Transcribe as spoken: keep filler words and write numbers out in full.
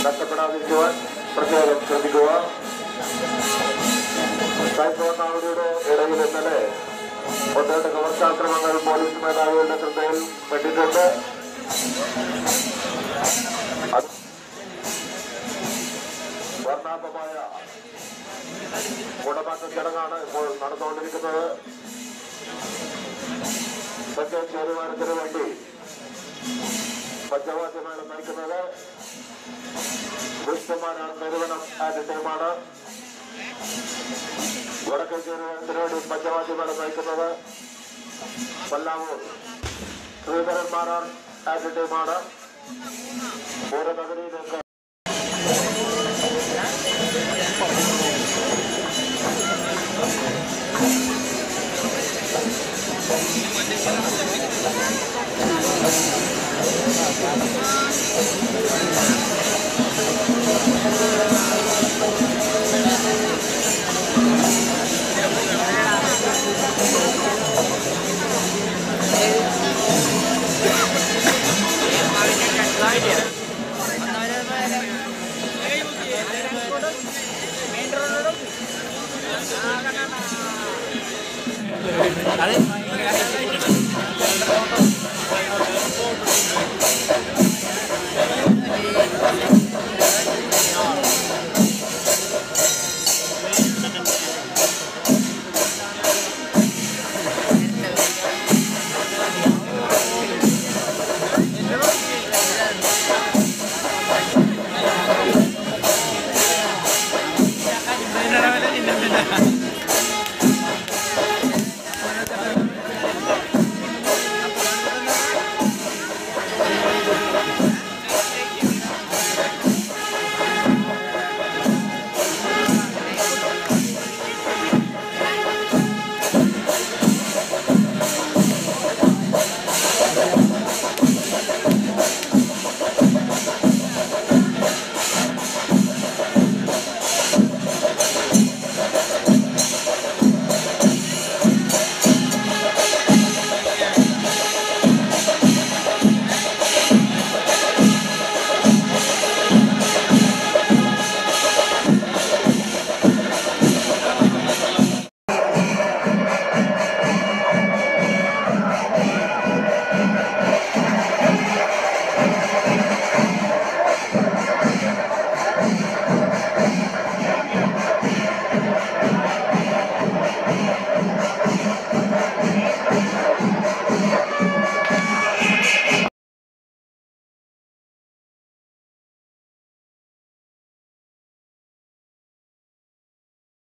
നഷ്ടപ്പെടാതിരിക്കുവാൻ പ്രത്യേകം ശ്രദ്ധിക്കുക. സൈക്കോണാവതിയുടെ ഇടയിൽ ഇന്നലെ ഒന്നേട്ട് കവർച്ചാക്രമങ്ങൾ പോലീസ് മേധാവികളുടെ ശ്രദ്ധയിൽ പെട്ടിട്ടുണ്ട്. വർണ്ണാഭമായ ഗുണമാറ്റ ചടങ്ങാണ് ഇപ്പോൾ നടന്നുകൊണ്ടിരിക്കുന്നത്. തെക്കേ ചേരുവാനത്തിന് വേണ്ടി പഞ്ചവാദ്യമേളം നയിക്കുന്നത് വിഷ്ണുമാരാണ് നിരുവനം ആൻഡ് ടീമാണ്. വടക്കേ ചേരുവാനത്തിന് വേണ്ടി പഞ്ചവാദ്യമേളം നയിക്കുന്നത് പല്ലാവൂർ ശ്രീധരന്മാരാണ് ആൻഡ് ടീമാണ്. ഓരോ നഗരിയിലേക്ക് Dale.